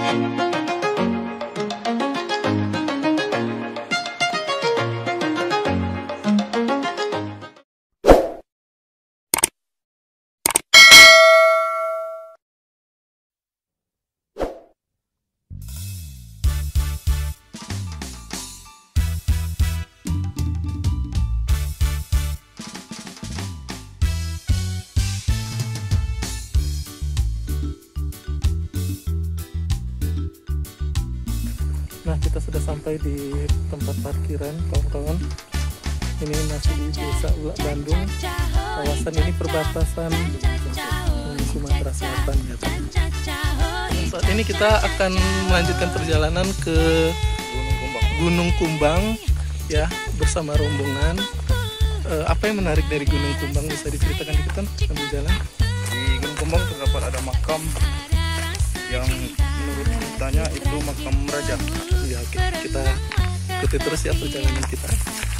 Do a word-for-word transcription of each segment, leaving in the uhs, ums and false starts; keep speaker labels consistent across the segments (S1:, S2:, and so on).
S1: Nah, kita sudah sampai di tempat parkiran, kawan-kawan. Ini masih di Desa Ulak Bandung. Kawasan ini perbatasan hmm, Sumatera Selatan ya. Saat ini kita akan melanjutkan perjalanan ke Gunung Kumbang ya, bersama rombongan. E, apa yang menarik dari Gunung Kumbang, bisa diceritakan dikit kan sambil jalan?
S2: Di Gunung Kumbang terdapat ada makam yang menurut ceritanya itu makam raja.
S1: Ya, oke. Kita ikuti terus ya perjalanan kita.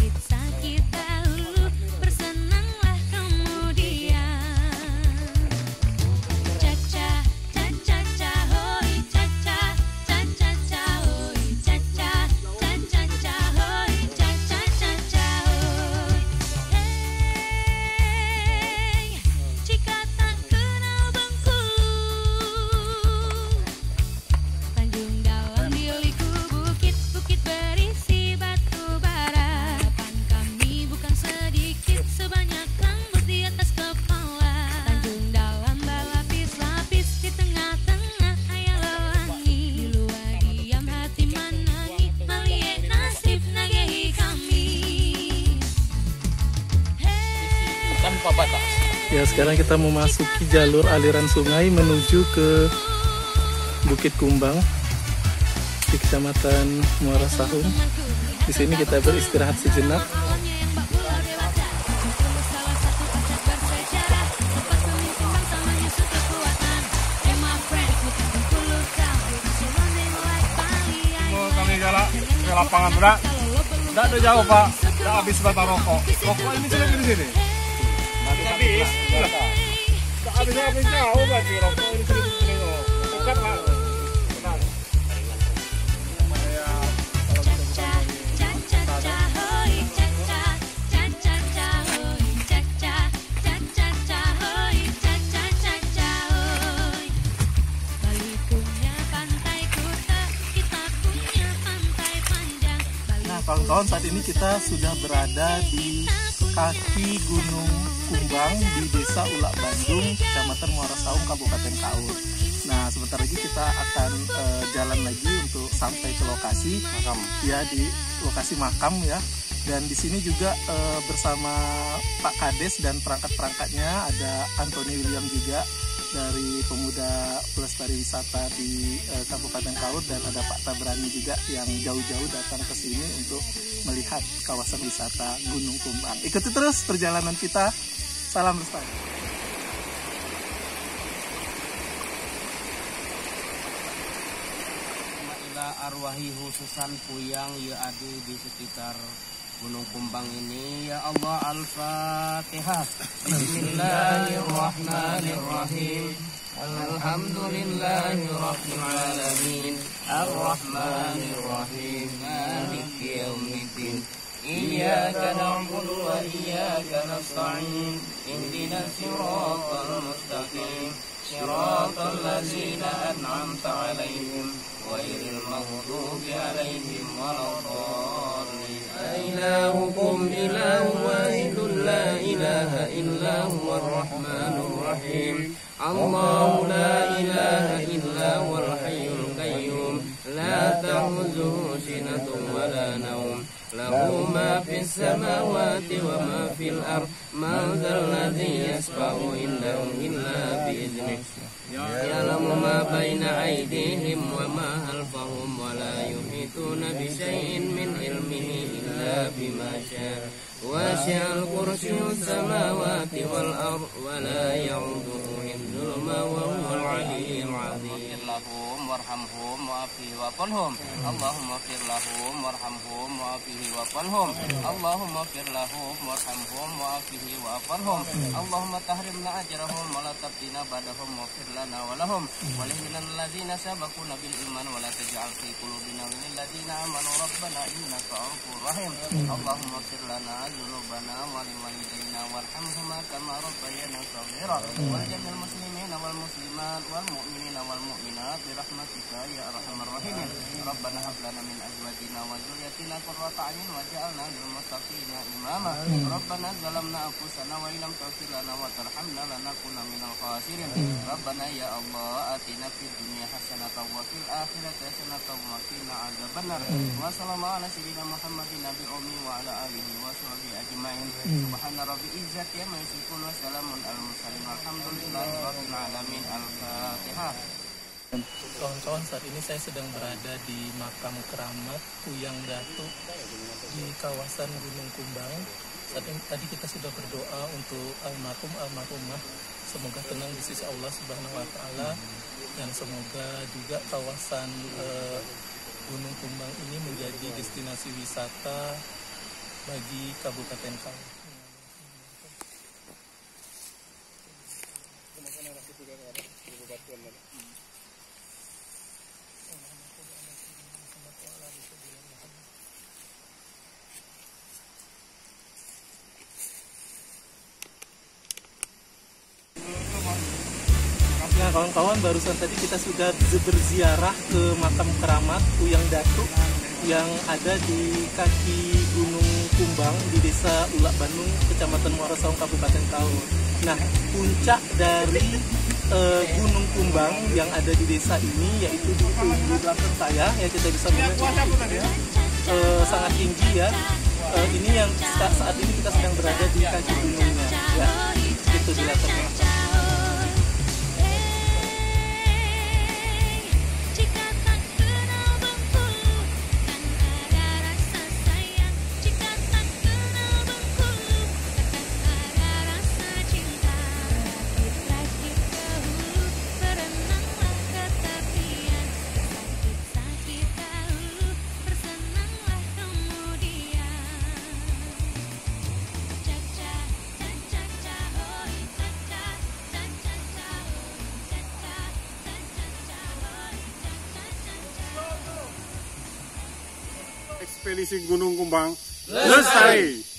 S1: Ya, sekarang kita memasuki jalur aliran sungai menuju ke Bukit Kumbang di Kecamatan Muara Sahung. Di sini kita beristirahat sejenak.
S2: Kami jalan ke lapangan berat. Tidak ada jauh, Pak. Tidak habis batang rokok. Rokok ini sudah di sini. Habis, tak habis habis jauh berarti rokok ini sudah di sini. Bukan lah.
S1: Nah, kawan-kawan, saat ini kita sudah berada di kaki Gunung Kumbang di Desa Ulak Bandung, Kecamatan Muara Sahung, Kabupaten Kaur. Nah, sebentar lagi kita akan uh, jalan lagi untuk sampai ke lokasi makam, ya, di lokasi makam ya. Dan di sini juga uh, bersama Pak Kades dan perangkat-perangkatnya, ada Anthony William juga dari Pemuda Pelestari Wisata di uh, Kabupaten Kaur, dan ada Pak Tabrani juga yang jauh-jauh datang ke sini untuk melihat kawasan wisata Gunung Kumbang. Ikuti terus perjalanan kita. Salam lestari.
S3: Ila arwahi khususan puyang ya adi di sekitar Gunung Kumbang ini. Ya Allah, Al-Fatihah. Bismillahirrahmanirrahim. Alhamdulillahi Rabbil Alamin. Ar-Rahmanirrahim. Maliki yaumiddin. Iyyaka na'budu wa iyyaka nasta'in. Ihdinas siratal mustaqim. Siratal ladzina an'amta 'alaihim ghairil maghdubi 'alaihim waladdallin. Ilahukum ilahun wahidun la ilaha illa huwar rahmanur rahim. Allahu la ilaha illa huwal hayyul qayyum. La ta'khudhuhu sinatun wa la nawm. Lahu ma fis samawati wa ma fil ard. Man dzal ladzi yashfa'u indahu illa bi idhnih. Ya'lamu ma baina aydihim wa ma khalfahum wa la yuhituna bi syai'in min ilmihi illa bima syaa. وسع الكرسي السماوات والأرض ولا يعوده حفظهما وهو العلي العظيم لهم وارحمهم وعافهم واعف عنهم اللهم اغفر لهم وارحمهم وعافهم واعف عنهم اللهم اغفر لهم وارحمهم وعافهم واعف عنهم اللهم تحرمنا أجرهم ولا تفتنا بعدهم واغفر لنا ولهم ولإخواننا الذين سبقونا بالإيمان ولا تجعل في قلوبنا غلا للذين آمنوا ربنا إنك رؤوف رحيم اللهم اغفر لنا ذنوبنا ولوالدينا وارحمهما كما ربيانا صغيرا ولجميع المسلمين والمسلمات والمؤمنين والمؤمنات برحمتك يا أرحم الراحمين ربنا هب لنا من أزواجنا وذريتنا قرة أعين واجعلنا للمتقين إماما ربنا ظلمنا أنفسنا وإن لم تغفر لنا وترحمنا لنكن من الخاسرين ربنا يا الله آتنا في الدنيا حسنة وفي الآخرة حسنة وقنا عذاب النار وصلى الله على سيدنا محمد النبي الأمي وعلى آله وصحبه أجمعين سبحان ربي عزة عما يصفون وسلام على المرسلين والحمد لله رب العالمين. Al-Fatihah.
S1: Kawan-kawan, saat ini saya sedang berada di makam keramat Puyang Datuk di kawasan Gunung Kumbang. Saat ini tadi kita sudah berdoa untuk almarhum almarhumah, semoga tenang di sisi Allah Subhanahu Wa Taala, dan semoga juga kawasan eh, Gunung Kumbang ini menjadi destinasi wisata bagi Kabupaten Kaur. Nah kawan-kawan, barusan tadi kita sudah berziarah ke makam keramat Puyang Datuk yang ada di kaki Gunung Kumbang di Desa Ulak Bandung, Kecamatan Muara Saung, Kabupaten Kaur. Nah, puncak dari uh, Gunung Kumbang yang ada di desa ini yaitu di, di belakang saya, ya kita bisa melihat uh, sangat tinggi ya. Uh, ini yang saat, saat ini kita sedang berada di kaki gunungnya, ya. Itu di latar belakang.
S2: Ekspedisi Gunung Kumbang Lestari.